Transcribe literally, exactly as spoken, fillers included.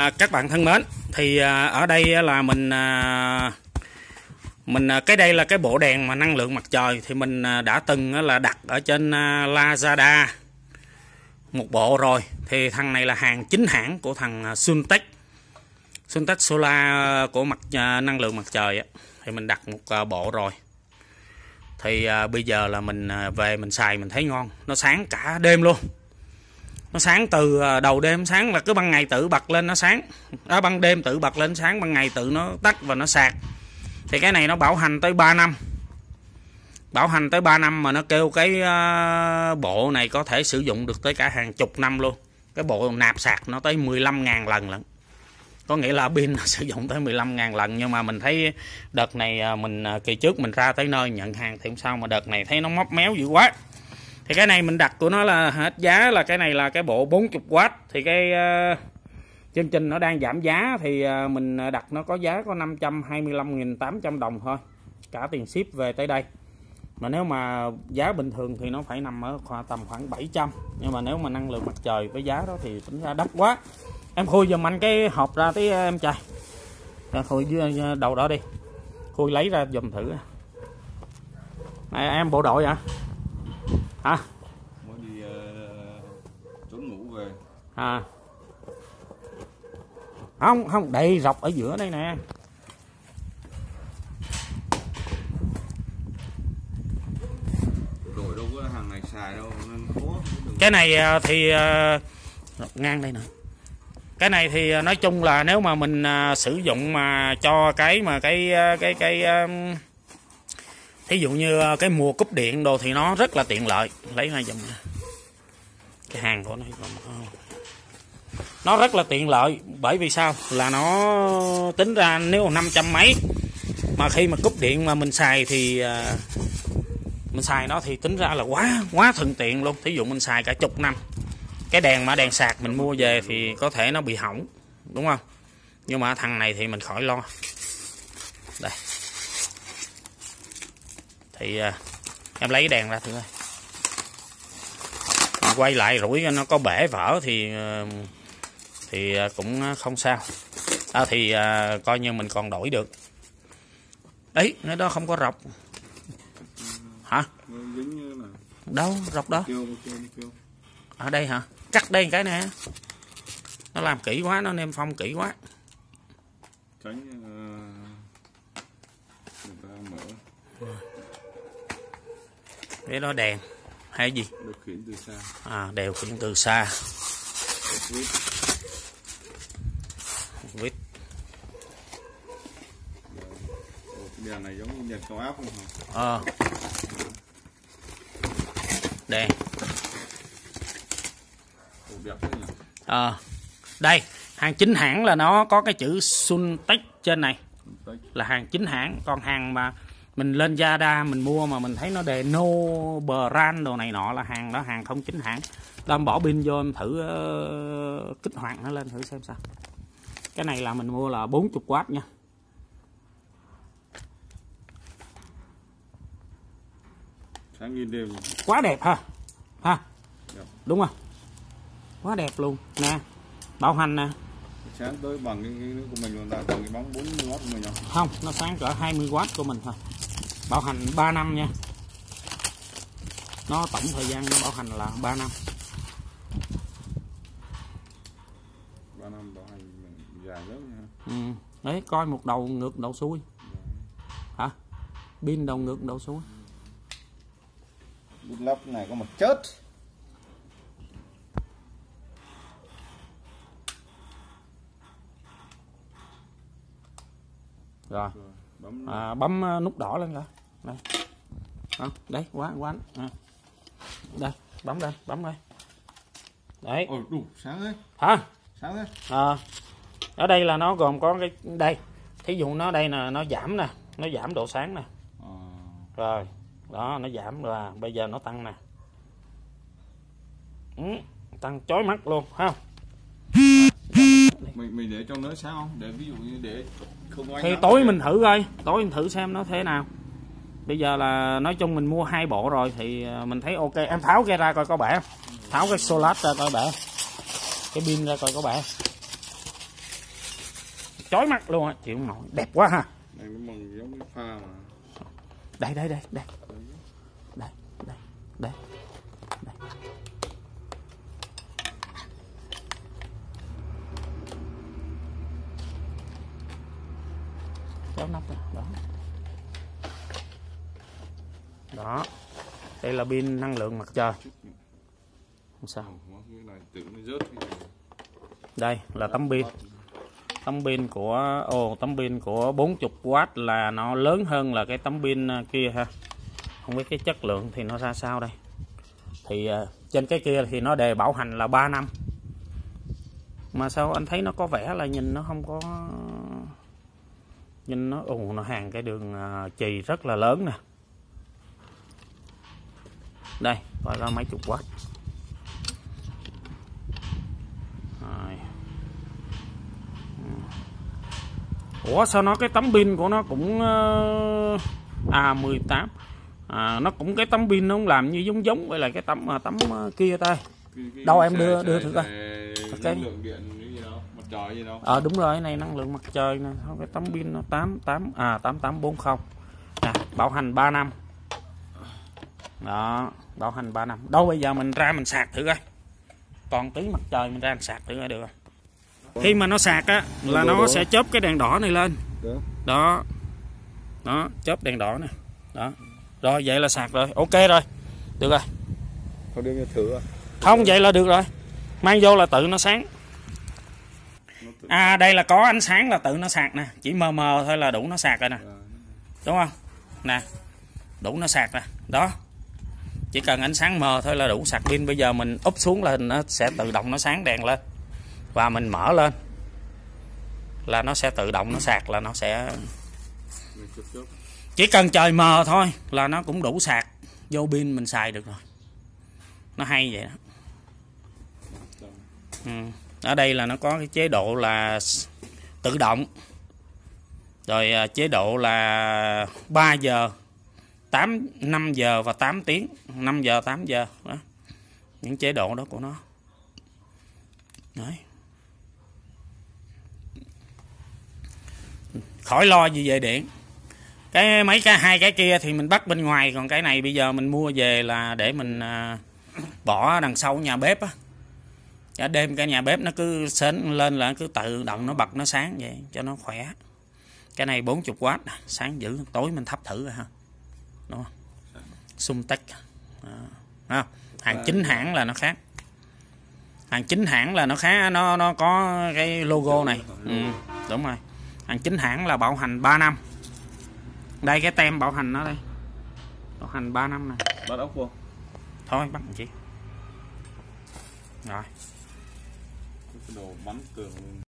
À, các bạn thân mến, thì à, ở đây là mình à, mình à, cái đây là cái bộ đèn mà năng lượng mặt trời thì mình à, đã từng à, là đặt ở trên à, Lazada một bộ rồi. Thì thằng này là hàng chính hãng của thằng à, Suntech Suntech Solar của mặt à, năng lượng mặt trời á. Thì mình đặt một à, bộ rồi. Thì à, bây giờ là mình à, về mình xài mình thấy ngon, nó sáng cả đêm luôn. Nó sáng từ đầu đêm, sáng là cứ ban ngày tự bật lên nó sáng, đó, ban đêm tự bật lên sáng, ban ngày tự nó tắt và nó sạc. Thì cái này nó bảo hành tới ba năm, bảo hành tới ba năm mà nó kêu cái uh, bộ này có thể sử dụng được tới cả hàng chục năm luôn. Cái bộ nạp sạc nó tới mười lăm ngàn lần lận, có nghĩa là pin sử dụng tới mười lăm ngàn lần. Nhưng mà mình thấy đợt này mình kỳ trước mình ra tới nơi nhận hàng thì không sao, mà đợt này thấy nó móc méo dữ quá. Thì cái này mình đặt của nó là hết giá, là cái này là cái bộ bốn mươi oát. Thì cái uh, chương trình nó đang giảm giá thì uh, mình đặt nó có giá có năm trăm hai mươi lăm nghìn tám trăm đồng thôi, cả tiền ship về tới đây. Mà nếu mà giá bình thường thì nó phải nằm ở tầm khoảng bảy trăm. Nhưng mà nếu mà năng lượng mặt trời với giá đó thì tính ra đắt quá. Em khui giùm anh cái hộp ra tí em trai, khui dưới đầu đó đi, khui lấy ra giùm thử. Này, em bộ đội hả? Hả? Mới đi uh, trốn ngủ về. À. Không, không, đây dọc ở giữa đây nè. Đội đâu có hàng này xài đâu nên khó. Cái này thì uh, ngang đây nè. Cái này thì nói chung là nếu mà mình uh, sử dụng mà cho cái mà cái cái cái um, thí dụ như cái mùa cúp điện đồ thì nó rất là tiện lợi. Lấy ra dùm cái hàng của nó, nó rất là tiện lợi. Bởi vì sao là nó tính ra nếu năm trăm mấy mà khi mà cúp điện mà mình xài thì uh, mình xài nó thì tính ra là quá quá thuận tiện luôn. Thí dụ mình xài cả chục năm. Cái đèn mà đèn sạc mình mua về thì có thể nó bị hỏng, đúng không? Nhưng mà thằng này thì mình khỏi lo. Đây. Thì uh, em lấy cái đèn ra thử coi. Mình quay lại rủi nó có bể vỡ thì uh, thì uh, cũng không sao. À, thì uh, coi như mình còn đổi được. Đấy, cái đó không có rọc. Hả? Đâu, rọc đó. Ở đây hả? Cắt đây cái nè. Nó làm kỹ quá, nó nêm phong kỹ quá. Tránh uh, người ta mở. Cái đó đèn hay gì? Điều khiển từ xa. À, điều khiển từ xa. Vít. Cái đèn này giống như đèn cao áp không hả? Ờ. Đèn. À, đây hàng chính hãng là nó có cái chữ Suntech trên này, là hàng chính hãng. Còn hàng mà mình lên Lazada mình mua mà mình thấy nó đề no brand đồ này nọ là hàng đó, hàng không chính hãng. Em bỏ pin vô em thử uh, kích hoạt nó lên thử xem sao. Cái này là mình mua là bốn mươi oát nha. Sáng nghìn đêm. Quá đẹp ha. Ha. Đẹp. Đúng không? Quá đẹp luôn nè, bảo hành nè. Sáng tới bằng cái, cái của mình còn bằng cái bóng bốn mươi oát của mình không? Không, nó sáng cỡ hai mươi oát của mình thôi. Bảo hành ba năm nha. Nó tổng thời gian nó bảo hành là ba năm. ba năm bảo hành dài lắm nha. Ừ. Đấy, coi một đầu ngược đầu xuôi. Hả? Pin đầu ngược đầu xuôi. Bút lắp này có một chớt. Rồi, bấm, à, bấm nút đỏ lên rồi. Đây. Đó, đấy, quá quá. À. Đây, bấm đây, bấm đây. Đấy. Ôi, đủ sáng đấy. Hả? Sáng đấy. À, ở đây là nó gồm có cái đây. Thí dụ nó đây là nó giảm nè, nó giảm độ sáng nè. À. Rồi, đó nó giảm rồi, bây giờ nó tăng nè. Ừ, tăng chói mắt luôn, ha. Mình mình để trong nó sáng không? Để ví dụ như để không thì tối để... mình thử coi, tối mình thử xem nó thế nào. Bây giờ là nói chung mình mua hai bộ rồi thì mình thấy ok. Em tháo cái ra coi có bể, tháo cái solar ra coi bể, cái pin ra coi có bể. chói mắt luôn á, chịu không nổi. Đẹp quá ha. Này nó bằng giống cái pha mà. Đây đây đây đây. Đây đây đây. Đây. Kéo nắp ra. Đó. Đó. Đây là pin năng lượng mặt trời. Không sao. Đây là tấm pin. Tấm pin của ồ tấm pin của bốn mươi oát là nó lớn hơn là cái tấm pin kia ha. Không biết cái chất lượng thì nó ra sao đây. Thì uh, trên cái kia thì nó đề bảo hành là ba năm. Mà sao anh thấy nó có vẻ là nhìn nó không có, nhìn nó ồ nó hàng cái đường uh, chì rất là lớn nè. Đây, coi ra mấy chục oát. Rồi. Ủa sao nó cái tấm pin của nó cũng uh, à mười tám. À, nó cũng cái tấm pin nó cũng làm như giống giống với lại cái tấm uh, tấm uh, kia ta. Đâu em đưa đưa thử coi. Cái năng lượng điện gì đâu, mặt trời gì đâu. Ờ à, đúng rồi, cái này năng lượng mặt trời nè, cái tấm pin nó tám tám à tám tám bốn không. Nè, bảo hành ba năm. Đó, bảo hành ba năm. Đâu bây giờ mình ra mình sạc thử coi. Còn tí mặt trời mình ra mình sạc thử coi được không? Khi mà nó sạc á là nó sẽ chớp cái đèn đỏ này lên. Đó. Đó, chớp đèn đỏ nè. Đó. Rồi vậy là sạc rồi. Ok rồi. Được rồi. Không đưa thử à? Không vậy là được rồi. Mang vô là tự nó sáng. À đây là có ánh sáng là tự nó sạc nè, chỉ mờ mờ thôi là đủ nó sạc rồi nè. Đúng không? Nè. Đủ nó sạc nè. Đó. Chỉ cần ánh sáng mờ thôi là đủ sạc pin. Bây giờ mình úp xuống là nó sẽ tự động nó sáng đèn lên. Và mình mở lên là nó sẽ tự động nó sạc, là nó sẽ chỉ cần trời mờ thôi là nó cũng đủ sạc vô pin mình xài được rồi. Nó hay vậy đó. Ừ. Ở đây là nó có cái chế độ là tự động. Rồi chế độ là ba giờ, tám, năm giờ và tám tiếng, năm giờ, tám giờ đó. Những chế độ đó của nó. Đấy. Khỏi lo gì về điện. Cái mấy cái hai cái kia thì mình bắt bên ngoài, còn cái này bây giờ mình mua về là để mình à, bỏ đằng sau nhà bếp á. Cả đêm cái nhà bếp nó cứ sến lên là cứ tự động nó bật nó sáng vậy cho nó khỏe. Cái này bốn mươi oát sáng dữ, tối mình thắp thử rồi ha. Đúng không? Sumtech. À, hàng chính hãng là nó khác. Hàng chính hãng là nó khác, nó nó có cái logo này. Ừ, đúng rồi. Hàng chính hãng là bảo hành ba năm. Đây cái tem bảo hành nó đây. Bảo hành ba năm này. Bắt ốc vô. Thôi bắt làm chi. Rồi. Cái đồ bắn tường.